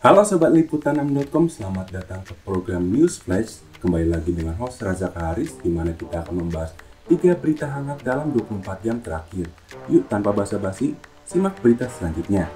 Halo Sobat Liputan6.com, selamat datang ke program News Flash. Kembali lagi dengan host Raza Haris, di mana kita akan membahas 3 berita hangat dalam 24 jam terakhir. Yuk tanpa basa-basi, simak berita selanjutnya.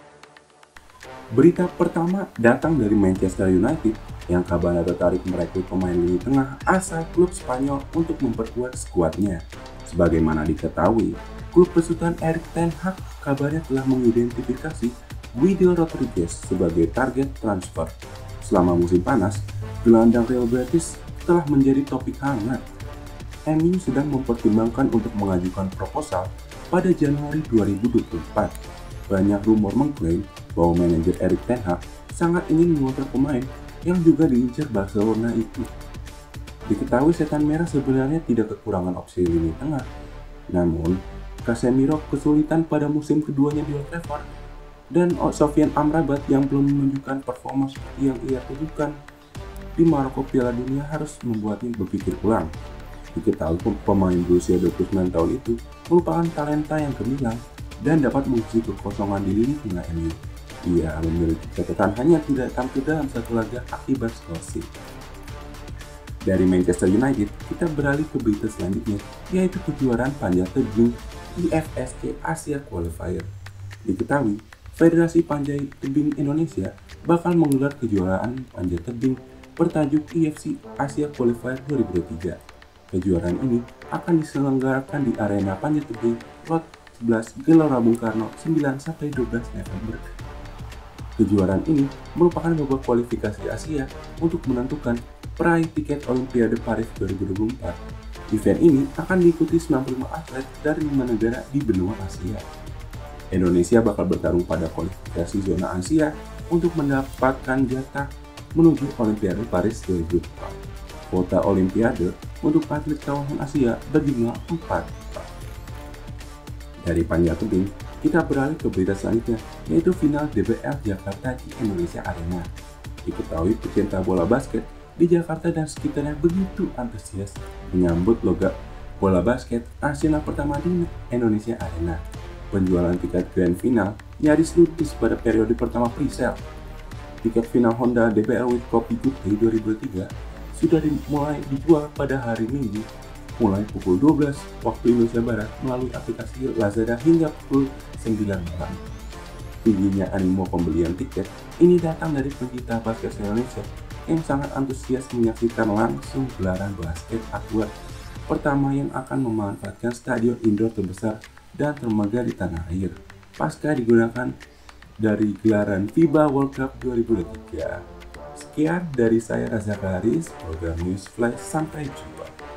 Berita pertama datang dari Manchester United yang kabarnya tertarik merekrut pemain lini tengah asal klub Spanyol untuk memperkuat skuadnya. Sebagaimana diketahui, klub besutan Erik ten Hag kabarnya telah mengidentifikasi Guido Rodriguez sebagai target transfer. Selama musim panas, gelandang Real Betis telah menjadi topik hangat. MU sedang mempertimbangkan untuk mengajukan proposal pada Januari 2024. Banyak rumor mengklaim bahwa manajer Erik ten Hag sangat ingin mengontrak pemain yang juga diincar Barcelona itu. Diketahui setan merah sebenarnya tidak kekurangan opsi lini tengah. Namun, Casemiro kesulitan pada musim keduanya di Old Trafford, dan Sofyan Amrabat yang belum menunjukkan performa seperti yang ia tunjukkan di Maroko Piala Dunia harus membuatnya berpikir ulang. Diketahui pemain berusia 29 tahun itu merupakan talenta yang gemilang dan dapat mengisi kekosongan di lini tengah MU. Ia memiliki catatan hanya tidak tampil dalam satu laga akibat skor. Dari Manchester United, kita beralih ke berita selanjutnya, yaitu kejuaraan panjat tebing IFSC Asia Qualifier. Diketahui, Federasi Panjat Tebing Indonesia bakal menggelar kejuaraan panjat tebing bertajuk IFSC Asia Qualifier 2023. Kejuaraan ini akan diselenggarakan di Arena Panjat Tebing Lot 11 Gelora Bung Karno 9-12 November. Kejuaraan ini merupakan babak kualifikasi Asia untuk menentukan peraih tiket Olimpiade Paris 2024. Event ini akan diikuti 95 atlet dari 5 negara di benua Asia. Indonesia bakal bertarung pada kualifikasi zona Asia untuk mendapatkan jatah menuju Olimpiade Paris 2024. Kuota Olimpiade untuk atlet kawasan Asia berjumlah 4. Dari panjat tebing, kita beralih ke berita selanjutnya, yaitu final DBL Jakarta di Indonesia Arena. Diketahui pecinta bola basket di Jakarta dan sekitarnya begitu antusias menyambut logo bola basket nasional pertama di Indonesia Arena. Penjualan tiket grand final nyaris ludes pada periode pertama pre-sale. Tiket final Honda DBL with Kopi Good Day 2023 sudah dimulai dijual pada hari Minggu mulai pukul 12 waktu Indonesia Barat melalui aplikasi Lazada hingga pukul 9 malam. Tingginya animo pembelian tiket ini datang dari pencinta basket Indonesia yang sangat antusias menyaksikan langsung gelaran basket akbar pertama yang akan memanfaatkan stadion indoor terbesar dan termegah di tanah air pasca digunakan dari gelaran FIBA World Cup 2023. Sekian dari saya Raza Haris, program News Flash, sampai jumpa.